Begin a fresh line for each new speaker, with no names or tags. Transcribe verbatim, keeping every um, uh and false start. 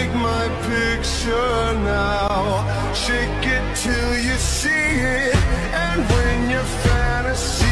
take my picture now. Shake it till you see it, and when your fantasy